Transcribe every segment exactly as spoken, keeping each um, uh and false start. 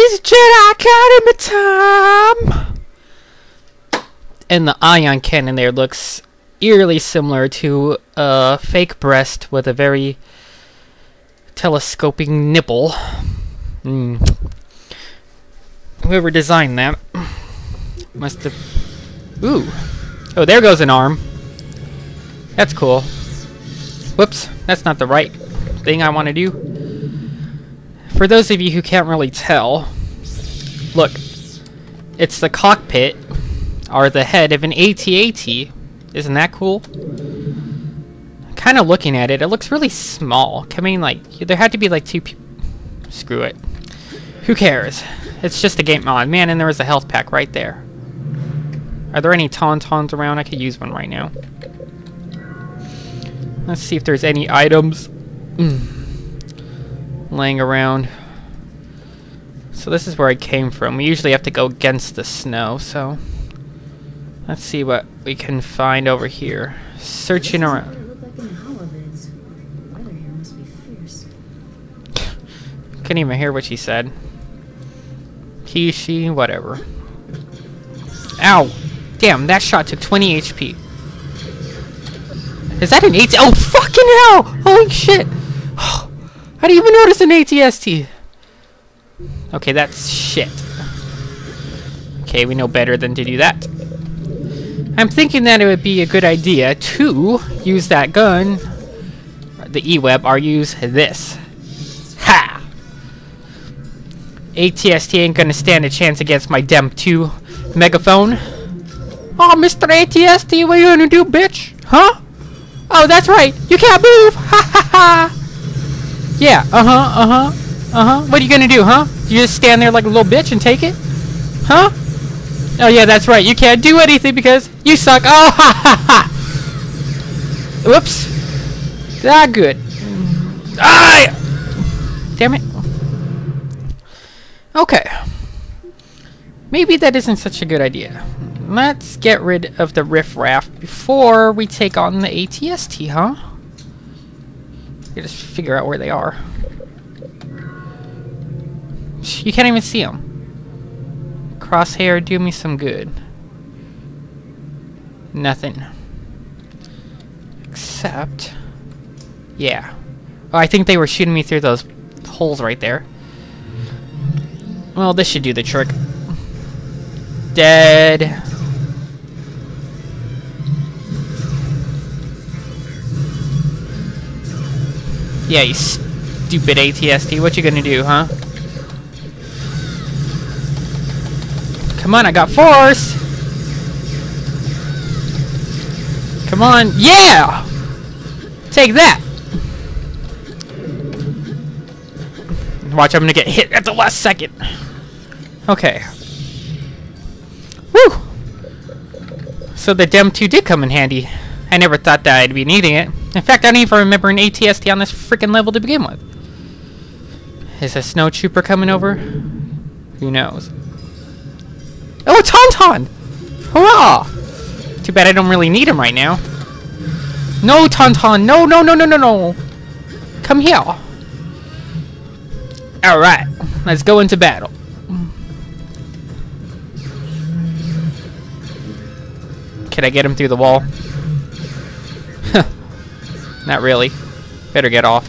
It's Jedi Academy time! And the ion cannon there looks eerily similar to a fake breast with a very telescoping nipple. Mm. Whoever designed that must have... Ooh. Oh, there goes an arm. That's cool. Whoops, that's not the right thing I want to do. For those of you who can't really tell, look, it's the cockpit or the head of an A T A T. Isn't that cool? Kind of looking at it, it looks really small. I mean, like, there had to be like two people. Screw it. Who cares? It's just a game mod. Man, and there was a health pack right there. Are there any tauntauns around? I could use one right now. Let's see if there's any items mm. laying around. So this is where I came from. We usually have to go against the snow, so let's see what we can find over here. Searching around. Couldn't even hear what she said. He, she, whatever. Ow! Damn, that shot took twenty H P. Is that an A T? Oh, fucking hell! Holy shit! I didn't even notice an A T S T. Okay, that's shit. Okay, we know better than to do that. I'm thinking that it would be a good idea to use that gun, the E-Web, or use this. Ha! A T S T ain't gonna stand a chance against my D E M two megaphone. Oh, Mister A T S T, what are you gonna do, bitch? Huh? Oh, that's right. You can't move. Ha ha ha. Yeah. Uh huh. Uh huh. Uh huh. What are you gonna do, huh? You just stand there like a little bitch and take it? Huh? Oh yeah, that's right. You can't do anything because you suck. Oh ha ha ha. Whoops. Ah, good. Ah! Damn it. Okay. Maybe that isn't such a good idea. Let's get rid of the riffraff before we take on the A T S T, huh? You just figure out where they are. You can't even see them. Crosshair, do me some good. Nothing. Except... Yeah. Oh, I think they were shooting me through those holes right there. Well, this should do the trick. Dead. Yeah, you stupid A T S T. What you gonna do, huh? Come on, I got force! Come on. Yeah! Take that! Watch, I'm gonna get hit at the last second. Okay. Woo! So the D E M two did come in handy. I never thought that I'd be needing it. In fact, I don't even remember an A T S T on this freaking level to begin with. Is a snow trooper coming over? Who knows? Oh, a Tauntaun! Hurrah! Too bad I don't really need him right now. No, Tauntaun! No, no, no, no, no, no! Come here! Alright, let's go into battle. Can I get him through the wall? Not really. Better get off.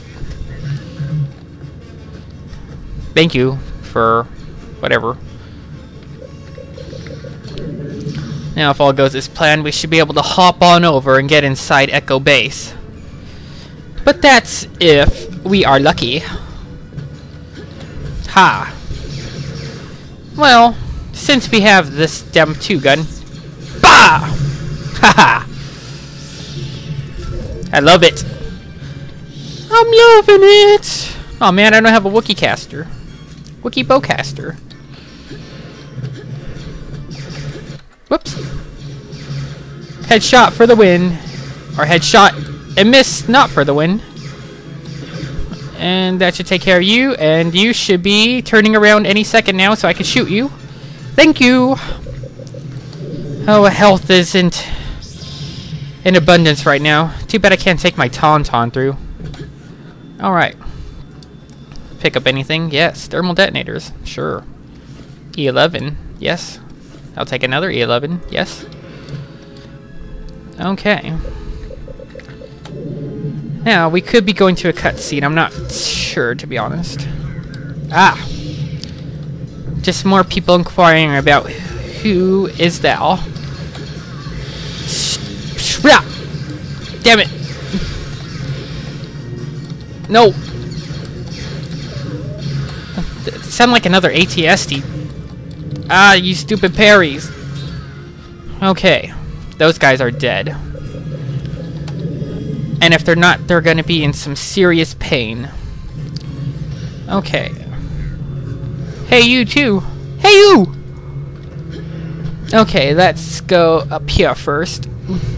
Thank you for whatever. Now, if all goes as planned, we should be able to hop on over and get inside Echo Base. But that's if we are lucky. Ha! Well, since we have this D E M two gun, bah! Ha ha! I love it. I'm loving it. Oh man, I don't have a Wookiee caster. Wookiee bowcaster. Whoops. Headshot for the win. Or headshot and miss, not for the win. And that should take care of you. And you should be turning around any second now so I can shoot you. Thank you. Oh, health isn't in abundance right now. Too bad I can't take my Tauntaun through. Alright. Pick up anything? Yes. Thermal detonators. Sure. E eleven. Yes. I'll take another E eleven. Yes. Okay. Now, we could be going to a cutscene. I'm not sure, to be honest. Ah! Just more people inquiring about who is thou. Damn it! No! Sound like another A T S D. Ah, you stupid parries. Okay. Those guys are dead. And if they're not, they're gonna be in some serious pain. Okay. Hey, you too! Hey, you! Okay, let's go up here first.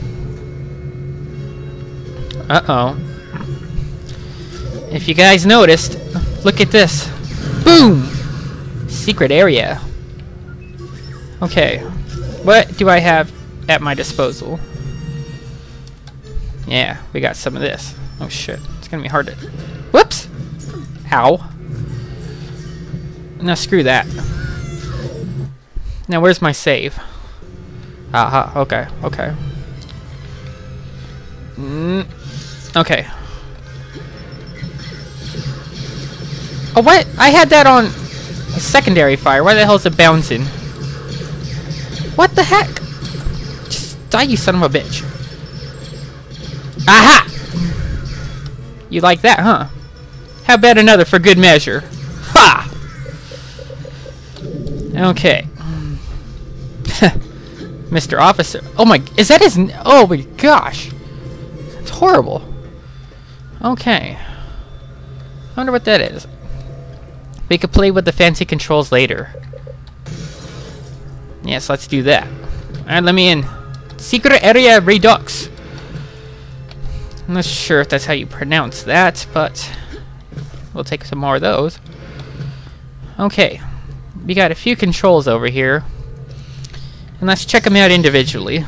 Uh-oh. If you guys noticed, look at this. Boom! Secret area. Okay. What do I have at my disposal? Yeah, we got some of this. Oh shit. It's gonna be hard to... Whoops! Ow. No, screw that. Now, where's my save? Aha, okay, okay. Mm, okay. Oh, what? I had that on a secondary fire. Why the hell is it bouncing? What the heck? Just die, you son of a bitch. Aha! You like that, huh? How about another for good measure? Ha! Okay. Mister Officer. Oh my, is that his, n oh my gosh. It's horrible. Okay. I wonder what that is. We could play with the fancy controls later. Yes, let's do that. Alright, let me in. Secret Area Redux. I'm not sure if that's how you pronounce that, but we'll take some more of those. Okay. We got a few controls over here. And let's check them out individually.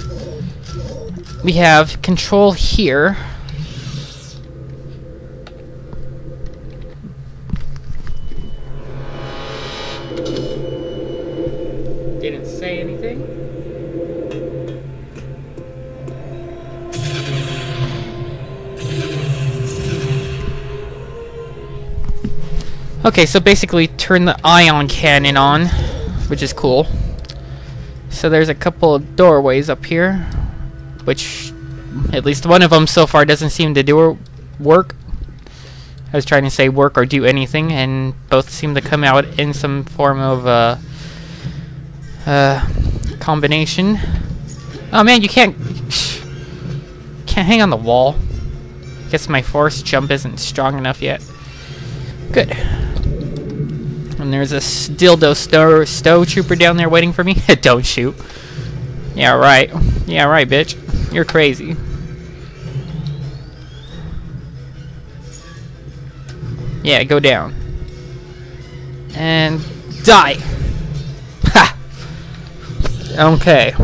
We have control here. Didn't say anything. Okay, so basically turn the ion cannon on, which is cool. So there's a couple of doorways up here, which at least one of them so far doesn't seem to do work. I was trying to say work or do anything, and both seem to come out in some form of uh, uh, combination. Oh man, you can't can't hang on the wall. Guess my force jump isn't strong enough yet. Good. And there's a dildo stow, stow trooper down there waiting for me. Don't shoot. Yeah, right. Yeah, right, bitch. You're crazy. Yeah, go down. And die. Ha! Okay.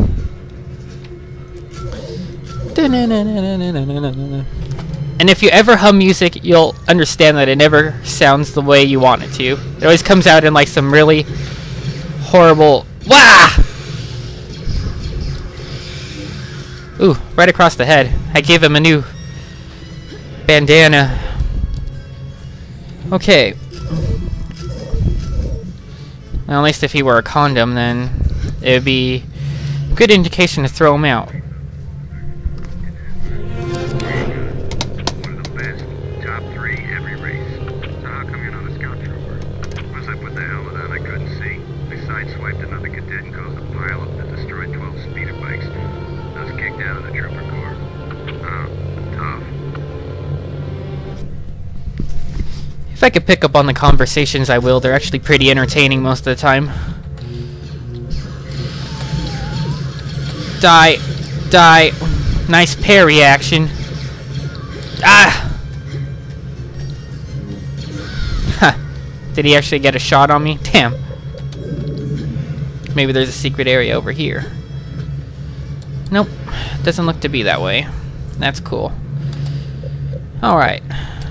And if you ever hum music, you'll understand that it never sounds the way you want it to. It always comes out in like some really horrible... Wah! Ooh, right across the head. I gave him a new bandana. Okay. Well, at least if he were a condom, then it would be a good indication to throw him out. If I could pick up on the conversations, I will. They're actually pretty entertaining most of the time. Die. Die. Nice parry action. Ah! Huh. Did he actually get a shot on me? Damn. Maybe there's a secret area over here. Nope. Doesn't look to be that way. That's cool. Alright.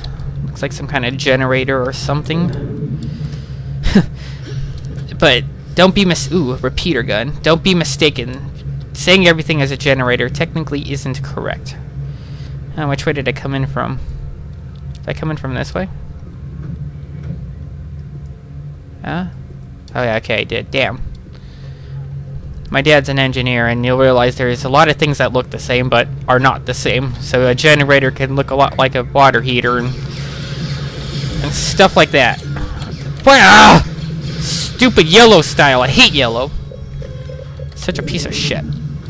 Looks like some kind of generator or something. But Don't be mis- ooh, repeater gun. Don't be mistaken. Saying everything is a generator technically isn't correct. Uh, which way did I come in from? Did I come in from this way? Huh? Oh yeah, okay, I did. Damn. My dad's an engineer, and you'll realize there's a lot of things that look the same, but are not the same. So a generator can look a lot like a water heater, and, and stuff like that. Ah! Stupid yellow style. I hate yellow. Such a piece of shit.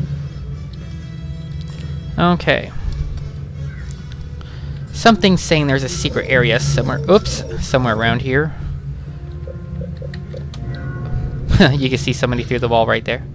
Okay. Something's saying there's a secret area somewhere. Oops, somewhere around here. You can see somebody through the wall right there.